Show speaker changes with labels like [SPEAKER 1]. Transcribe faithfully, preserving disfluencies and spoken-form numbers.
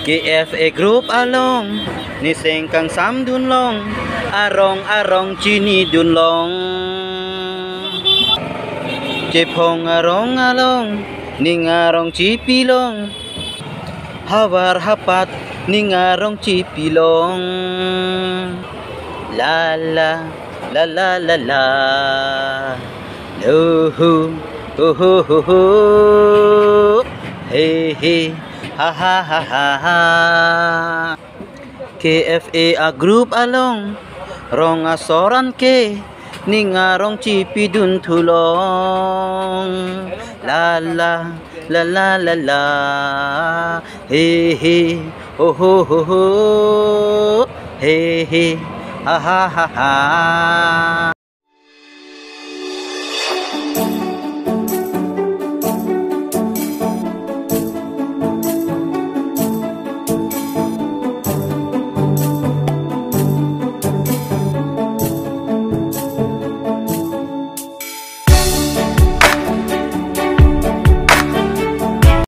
[SPEAKER 1] K F A group along niseng kang sam dun long arong arong chini dun long Jepong arong along ning arong cipilong hawar hapat ning arong cipilong la la la la la la no ho ho ho ho ho hey hey ha ha ha ha ha K F A a group along rong asoran ke ning arong cipi dun tulong la la la la la la he he ho ho ho ho he he ha ha ha ha